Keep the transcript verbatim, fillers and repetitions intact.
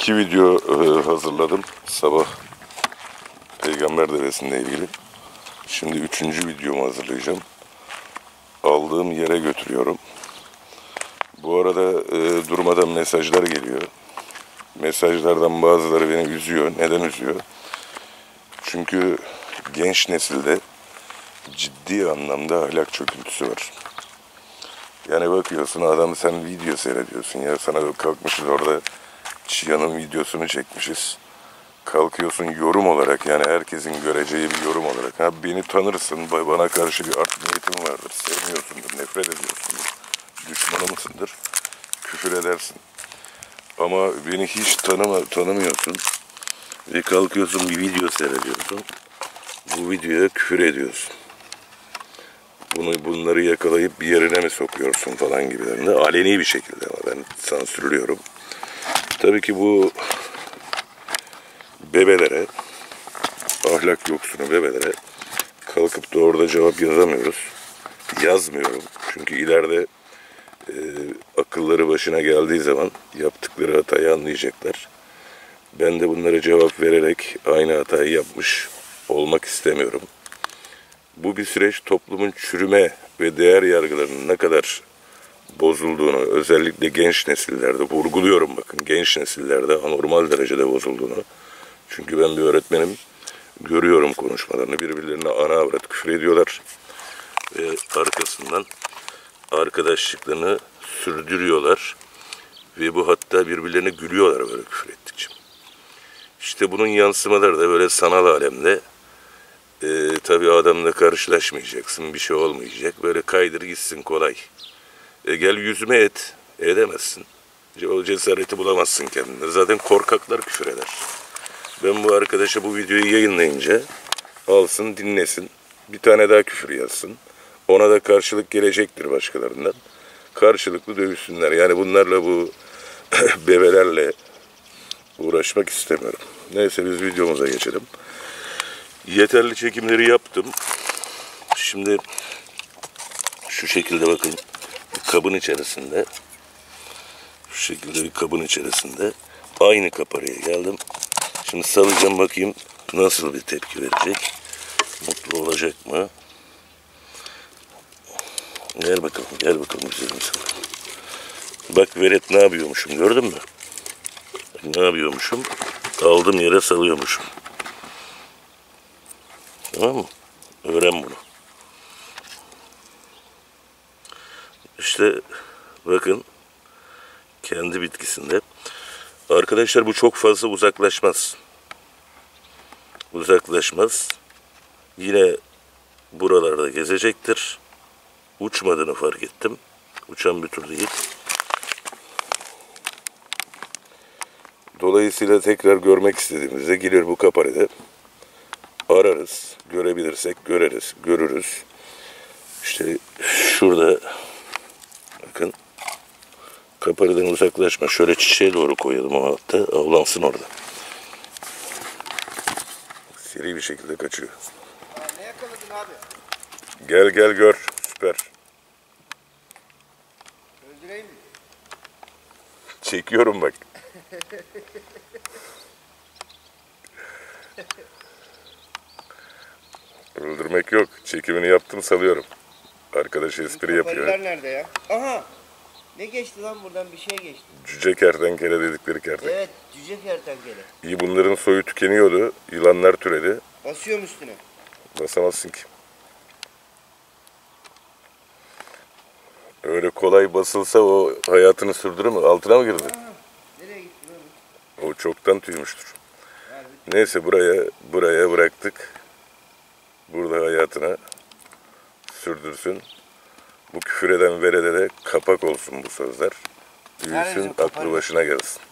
İki video e, hazırladım sabah peygamber devesiyle ilgili. Şimdi üçüncü videomu hazırlayacağım. Aldığım yere götürüyorum. Bu arada e, durmadan mesajlar geliyor. Mesajlardan bazıları beni üzüyor. Neden üzüyor? Çünkü genç nesilde ciddi anlamda ahlak çöküntüsü var. Yani bakıyorsun adam, sen video seyrediyorsun ya, sana kalkmışız orada Çiyan'ın videosunu çekmişiz. Kalkıyorsun yorum olarak, yani herkesin göreceği bir yorum olarak. Ha, beni tanırsın, bana karşı bir art niyetin vardır, sevmiyorsundur, nefret ediyorsundur, düşmanımsındır, küfür edersin. Ama beni hiç tanıma, tanımıyorsun ve kalkıyorsun bir video seyrediyorsun. Bu videoya küfür ediyorsun. Bunu, bunları yakalayıp bir yerine mi sokuyorsun falan gibilerinde. Aleni bir şekilde, ama ben sansürlüyorum. Tabii ki bu bebelere, ahlak yoksunu bebelere kalkıp da orada cevap yazamıyoruz. Yazmıyorum. Çünkü ileride e, akılları başına geldiği zaman yaptıkları hatayı anlayacaklar. Ben de bunlara cevap vererek aynı hatayı yapmış olmak istemiyorum. Bu bir süreç, toplumun çürüme ve değer yargılarının ne kadar bozulduğunu, özellikle genç nesillerde, vurguluyorum bakın, genç nesillerde anormal derecede bozulduğunu. Çünkü ben bir öğretmenim, görüyorum konuşmalarını, birbirlerine ana avrat küfür ediyorlar ve arkasından arkadaşlıklarını sürdürüyorlar ve bu hatta birbirlerine gülüyorlar böyle küfür ettikçe. İşte bunun yansımaları da böyle sanal alemde. Ee, tabii adamla karşılaşmayacaksın, bir şey olmayacak, böyle kaydır gitsin, kolay. E, gel yüzüme et, edemezsin. O cesareti bulamazsın kendine. Zaten korkaklar küfür eder. Ben bu arkadaşa bu videoyu yayınlayınca alsın, dinlesin. Bir tane daha küfür yazsın. Ona da karşılık gelecektir başkalarından. Karşılıklı dövüşsünler. Yani bunlarla, bu bebelerle uğraşmak istemiyorum. Neyse, biz videomuza geçelim. Yeterli çekimleri yaptım. Şimdi şu şekilde bakın, bir kabın içerisinde, şu şekilde bir kabın içerisinde aynı kaparıya geldim. Şimdi salacağım, bakayım nasıl bir tepki verecek. Mutlu olacak mı? Gel bakalım, gel bakalım güzelim sana. Bak Veret, ne yapıyormuşum, gördün mü? Ne yapıyormuşum? Aldığım yere salıyormuşum. Tamam mı? Öğren bunu. İşte bakın, kendi bitkisinde. Arkadaşlar, bu çok fazla uzaklaşmaz. Uzaklaşmaz. Yine buralarda gezecektir. Uçmadığını fark ettim. Uçan bir tür değil. Dolayısıyla tekrar görmek istediğimizde gelir bu kaparede. Ararız. Görebilirsek göreriz. Görürüz. İşte şurada bakın, kapareden uzaklaşma. Şöyle çiçeğe doğru koyalım o altta. Avlansın orada. Seri bir şekilde kaçıyor. Aa, ne yakaladın abi? Gel gel gör. Süper. Öldüreyim mi? Çekiyorum bak. Öldürmek yok. Çekimini yaptım, salıyorum. Arkadaş espri yapıyor. Kapariler nerede ya? Aha! Ne geçti lan buradan, bir şey geçti. Cüce kertenkele dedikleri kertenkele. Evet, cüce kertenkele. İyi, bunların soyu tükeniyordu. Yılanlar türedi. Basıyorum üstüne. Basamazsın ki. Öyle kolay basılsa o hayatını sürdürür mü? Altına mı girdi? Aa, nereye gitti lan? O çoktan tüymüştür. Neyse, buraya buraya bıraktık. Burada hayatına sürdürsün. Bu küfür eden verede de kapak olsun bu sözler. Büyüsün, aklı başına gelsin.